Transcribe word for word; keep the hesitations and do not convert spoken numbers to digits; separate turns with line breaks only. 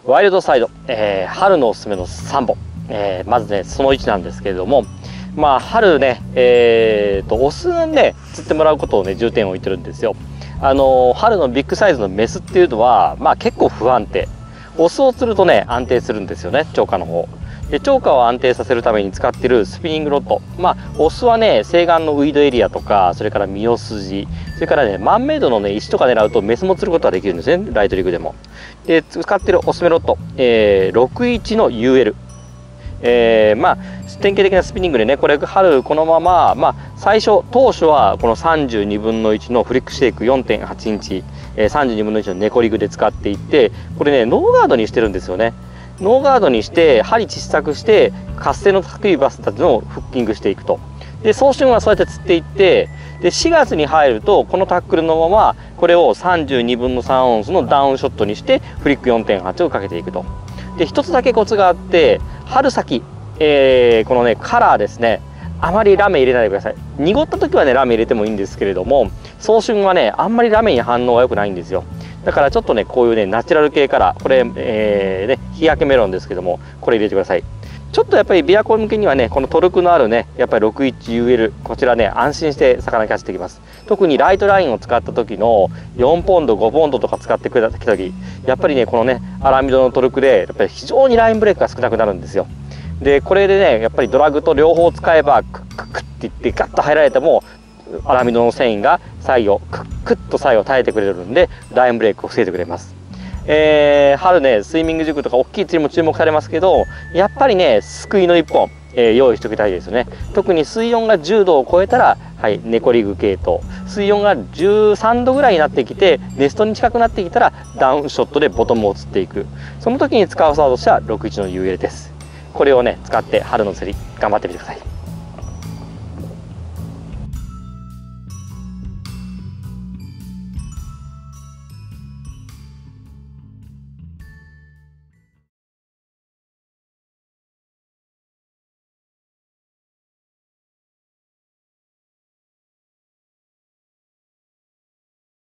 ワイルドサイド、えー、春のおすすめのさんぼん、えー、まずねそのいちなんですけれども、まあ春ね、えー、とオスね釣ってもらうことをね重点を置いてるんですよ。あのー、春のビッグサイズのメスっていうのはまあ結構不安定、オスを釣るとね安定するんですよね、釣果の方で。釣果を安定させるために使っているスピニングロッド、まあオスはね西岸のウィードエリアとか、それからミオ筋、それからねマンメイドのね石とか狙うとメスも釣ることができるんですね、ライトリグでも。で使ってるおすすめロッド、えー、ろくじゅういちの ユーエル、えー、まあ典型的なスピニングでね、これ春このまま、まあ最初当初はこのさんじゅうにぶんのいちのフリックシェイク よんてんはちインチ、えー、さんじゅうにぶんのいちのネコリグで使っていって、これねノーガードにしてるんですよね。ノーガードにして針小さくして活性の高いバスたちのフッキングしていくと。で早春はそうやって釣っていって、でしがつに入るとこのタックルのままこれをさんじゅうにぶんのさんオンスのダウンショットにしてフリック よんてんはち をかけていくと。で一つだけコツがあって、春先、えー、このねカラーですね、あまりラメ入れないでください。濁った時はねラメ入れてもいいんですけれども、早春はねあんまりラメに反応が良くないんですよ。だからちょっとねこういうねナチュラル系カラー、これ、えー、ね日焼けメロンですけども、これ入れてください。ちょっとやっぱり琵琶湖向けにはねこのトルクのあるねやっぱり ろくじゅういちユーエル、 こちらね安心して魚キャッチできます。特にライトラインを使った時のよんポンドごポンドとか使ってくれた時、やっぱりねこのねアラミドのトルクでやっぱり非常にラインブレイクが少なくなるんですよ。でこれでねやっぱりドラッグと両方使えばクックックッっていってガッと入られてもアラミドの繊維が左右クックッと左右耐えてくれるんでラインブレイクを防いでくれます。えー、春ねスイミング塾とか大きい釣りも注目されますけど、やっぱりね救いのいっぽん、えー、用意しておきたいですよね。特に水温がじゅうどを超えたら、はい、ネコリグ系統、水温がじゅうさんどぐらいになってきてネストに近くなってきたらダウンショットでボトムを釣っていく、その時に使うサードとしてはろくじゅういちの ユーエル です。これをね使って春の釣り頑張ってみてください。